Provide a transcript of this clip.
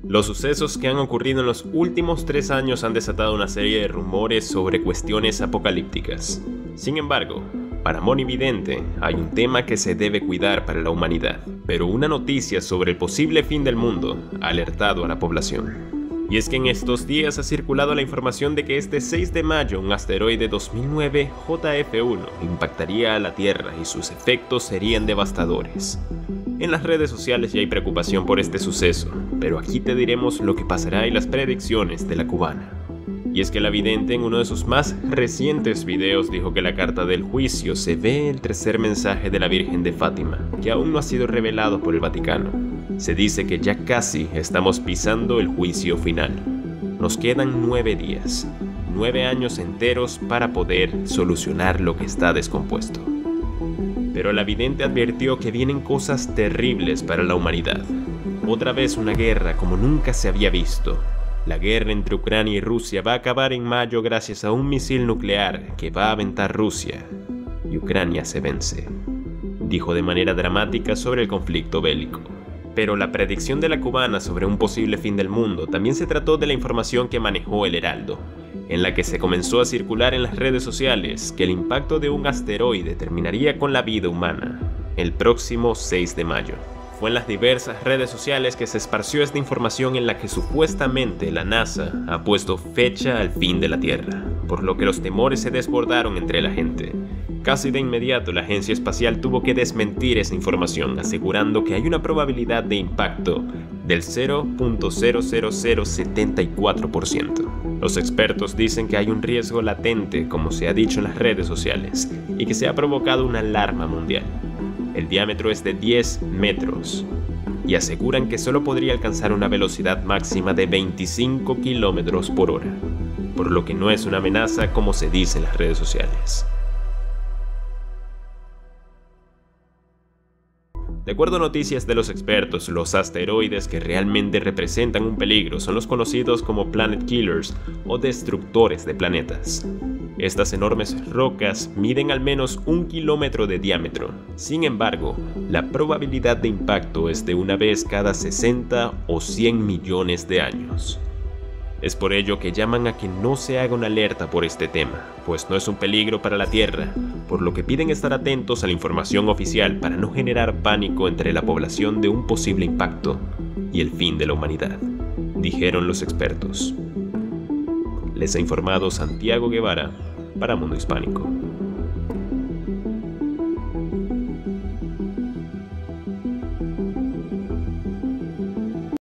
Los sucesos que han ocurrido en los últimos 3 años han desatado una serie de rumores sobre cuestiones apocalípticas. Sin embargo, para Monividente hay un tema que se debe cuidar para la humanidad, pero una noticia sobre el posible fin del mundo ha alertado a la población. Y es que en estos días ha circulado la información de que este 6 de mayo un asteroide 2009 JF1 impactaría a la Tierra y sus efectos serían devastadores. En las redes sociales ya hay preocupación por este suceso, pero aquí te diremos lo que pasará y las predicciones de la cubana. Y es que la vidente en uno de sus más recientes videos dijo que la carta del juicio se ve el tercer mensaje de la Virgen de Fátima, que aún no ha sido revelado por el Vaticano. Se dice que ya casi estamos pisando el juicio final. Nos quedan 9 días, 9 años enteros para poder solucionar lo que está descompuesto. Pero la vidente advirtió que vienen cosas terribles para la humanidad. Otra vez una guerra como nunca se había visto. La guerra entre Ucrania y Rusia va a acabar en mayo gracias a un misil nuclear que va a aventar Rusia. Y Ucrania se vence, dijo de manera dramática sobre el conflicto bélico. Pero la predicción de la cubana sobre un posible fin del mundo también se trató de la información que manejó el Heraldo, en la que se comenzó a circular en las redes sociales que el impacto de un asteroide terminaría con la vida humana el próximo 6 de mayo. Fue en las diversas redes sociales que se esparció esta información en la que supuestamente la NASA ha puesto fecha al fin de la Tierra, por lo que los temores se desbordaron entre la gente. Casi de inmediato la agencia espacial tuvo que desmentir esa información, asegurando que hay una probabilidad de impacto del 0.00074%. Los expertos dicen que hay un riesgo latente, como se ha dicho en las redes sociales, y que se ha provocado una alarma mundial. El diámetro es de 10 metros y aseguran que solo podría alcanzar una velocidad máxima de 25 kilómetros por hora, por lo que no es una amenaza como se dice en las redes sociales. De acuerdo a noticias de los expertos, los asteroides que realmente representan un peligro son los conocidos como Planet Killers o destructores de planetas. Estas enormes rocas miden al menos 1 kilómetro de diámetro. Sin embargo, la probabilidad de impacto es de una vez cada 60 o 100 millones de años. Es por ello que llaman a que no se haga una alerta por este tema, pues no es un peligro para la Tierra, por lo que piden estar atentos a la información oficial para no generar pánico entre la población de un posible impacto y el fin de la humanidad, dijeron los expertos. Les ha informado Santiago Guevara para Mundo Hispánico.